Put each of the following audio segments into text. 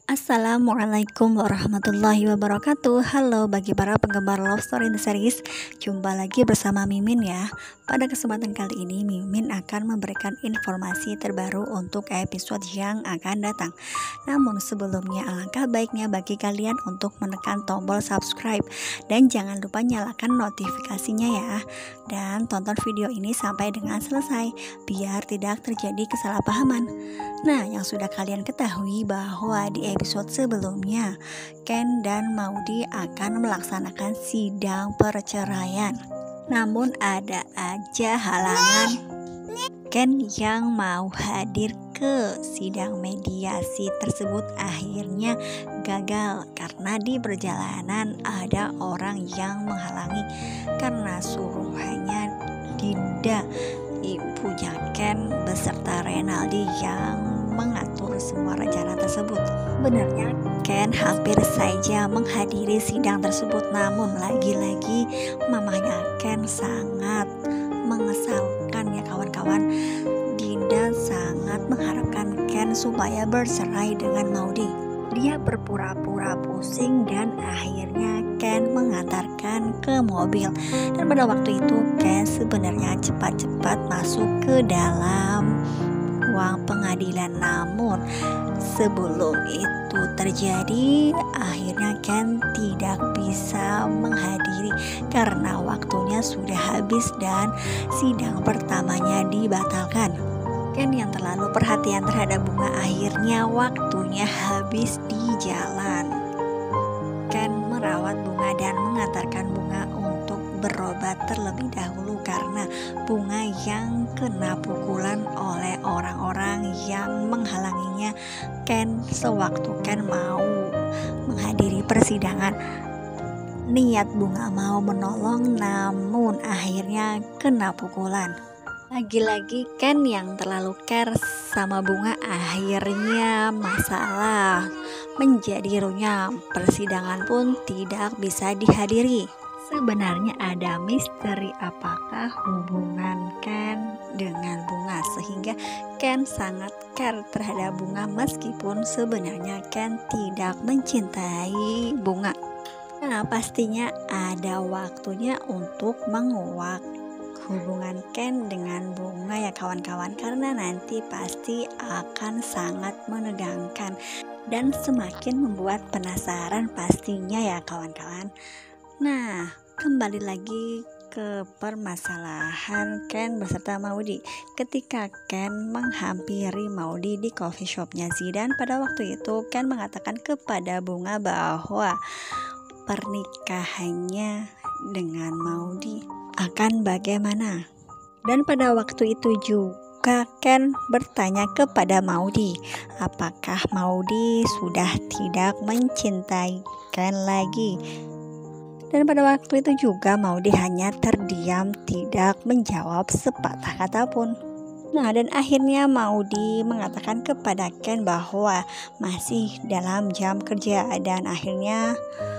Assalamualaikum warahmatullahi wabarakatuh. Halo bagi para penggemar Love Story in the Series. Jumpa lagi bersama Mimin ya. Pada kesempatan kali ini Mimin akan memberikan informasi terbaru untuk episode yang akan datang. Namun sebelumnya alangkah baiknya bagi kalian untuk menekan tombol subscribe dan jangan lupa nyalakan notifikasinya ya. Dan tonton video ini sampai dengan selesai biar tidak terjadi kesalahpahaman. Nah, yang sudah kalian ketahui bahwa di episode sebelumnya Ken dan Maudy akan melaksanakan sidang perceraian. Namun ada aja halangan. Ken yang mau hadir ke sidang mediasi tersebut akhirnya gagal karena di perjalanan ada orang yang menghalangi karena suruhannya Dinda, ibunya Ken beserta Renaldi yang mengatur semua rencana tersebut. Benarnya Ken hampir saja menghadiri sidang tersebut, namun lagi-lagi mamanya Ken sangat mengesalkan ya kawan-kawan. Dinda sangat mengharapkan Ken supaya bercerai dengan Maudy. Dia berpura-pura pusing dan akhirnya Ken mengantarkan ke mobil. Dan pada waktu itu Ken sebenarnya cepat-cepat masuk ke dalam ruang pengadilan, namun sebelum itu terjadi akhirnya Ken tidak bisa menghadiri karena waktunya sudah habis dan sidang pertamanya dibatalkan. Ken yang terlalu perhatian terhadap bunga akhirnya waktunya habis di jalan. Ken merawat bunga dan mengantarkan bunga untuk berobat terlebih dahulu karena bunga yang kena pukulan oleh orang-orang yang menghalanginya Ken sewaktu Ken mau menghadiri persidangan. Niat bunga mau menolong namun akhirnya kena pukulan. Lagi-lagi Ken yang terlalu care sama bunga akhirnya masalah menjadi runyam. Persidangan pun tidak bisa dihadiri. Sebenarnya ada misteri apakah hubungan Ken dengan bunga sehingga Ken sangat care terhadap bunga meskipun sebenarnya Ken tidak mencintai bunga. Nah, pastinya ada waktunya untuk menguak hubungan Ken dengan bunga ya kawan-kawan, karena nanti pasti akan sangat menegangkan dan semakin membuat penasaran pastinya ya kawan-kawan. Nah, kembali lagi ke permasalahan Ken beserta Maudy. Ketika Ken menghampiri Maudy di coffee shopnya Zidan, pada waktu itu Ken mengatakan kepada bunga bahwa pernikahannya dengan Maudy akan bagaimana. Dan pada waktu itu juga Ken bertanya kepada Maudy apakah Maudy sudah tidak mencintai Ken lagi. Dan pada waktu itu juga Maudy hanya terdiam, tidak menjawab sepatah kata pun. Nah, dan akhirnya Maudy mengatakan kepada Ken bahwa masih dalam jam kerja dan akhirnya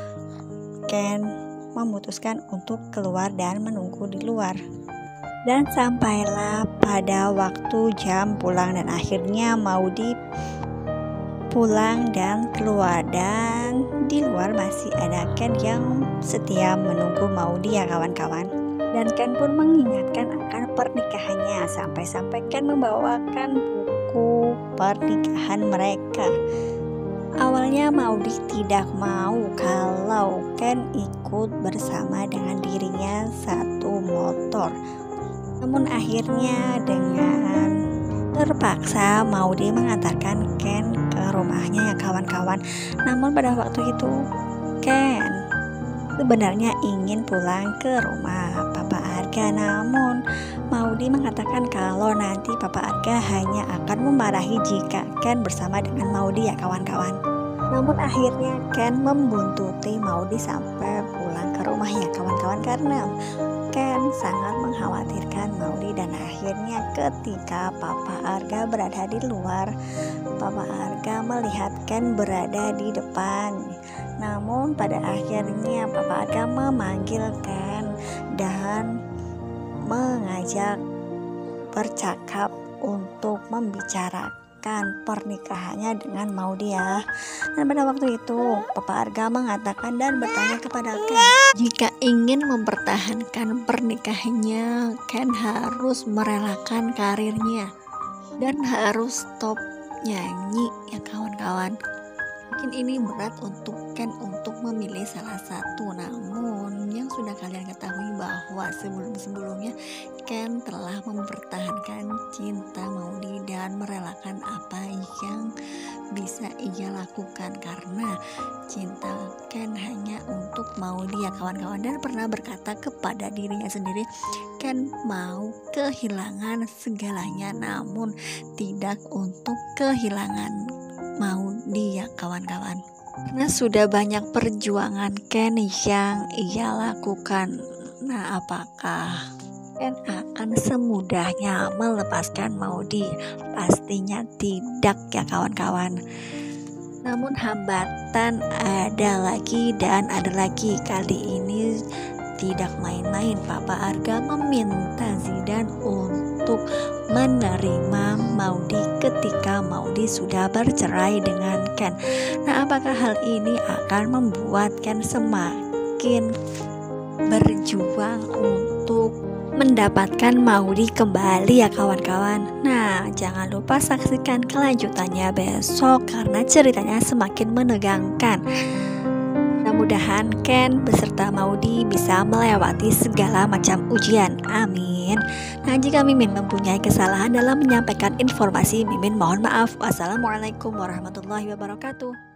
Ken memutuskan untuk keluar dan menunggu di luar. Dan sampailah pada waktu jam pulang dan akhirnya Maudy pulang dan keluar, dan di luar masih ada Ken yang setia menunggu Maudy ya kawan-kawan. Dan Ken pun mengingatkan akan pernikahannya sampai-sampai Ken membawakan buku pernikahan mereka. Awalnya Maudy tidak mau kalau Ken ikut bersama dengan dirinya satu motor. Namun akhirnya dengan terpaksa Maudy mengantarkan Ken ke rumahnya ya kawan-kawan. Namun pada waktu itu Ken sebenarnya ingin pulang ke rumah Papa Arga, namun Maudy mengatakan kalau nanti Papa Arga hanya akan memarahi jika Ken bersama dengan Maudy ya kawan-kawan. Namun akhirnya Ken membuntuti Maudy sampai pulang ke rumah ya kawan-kawan karena Ken sangat mengkhawatirkan Maudy. Dan akhirnya ketika Papa Arga berada di luar, Papa Arga melihat Ken berada di depan. Namun pada akhirnya Papa Arga memanggil Ken dan mengajak bercakap untuk membicarakan membatalkan pernikahannya dengan Maudy ya. Dan pada waktu itu Papa Arga mengatakan dan bertanya kepada Ken, jika ingin mempertahankan pernikahannya, Ken harus merelakan karirnya dan harus stop nyanyi ya kawan-kawan. Mungkin ini berat untuk Ken untuk memilih salah satu, namun yang sudah kalian ketahui bahwa sebelum-sebelumnya Ken telah mempertahankan cinta Maudy dan merelakan apa yang bisa ia lakukan karena cinta Ken hanya untuk Maudy ya kawan-kawan, dan pernah berkata kepada dirinya sendiri, Ken mau kehilangan segalanya namun tidak untuk kehilangan Maudy ya kawan-kawan. Karena sudah banyak perjuangan Ken yang ia lakukan. Nah, apakah Ken akan semudahnya melepaskan Maudy? Pastinya tidak ya kawan-kawan. Namun hambatan ada lagi dan ada lagi. Kali ini tidak main-main, Papa Arga meminta Zidane untuk menerima Maudy ketika Maudy sudah bercerai dengan Ken. Nah, apakah hal ini akan membuat Ken semakin berjuang untuk mendapatkan Maudy kembali ya kawan-kawan? Nah, jangan lupa saksikan kelanjutannya besok karena ceritanya semakin menegangkan. Mudah-mudahan Ken beserta Maudy bisa melewati segala macam ujian. Amin. Nah, jika Mimin mempunyai kesalahan dalam menyampaikan informasi, Mimin mohon maaf. Wassalamualaikum warahmatullahi wabarakatuh.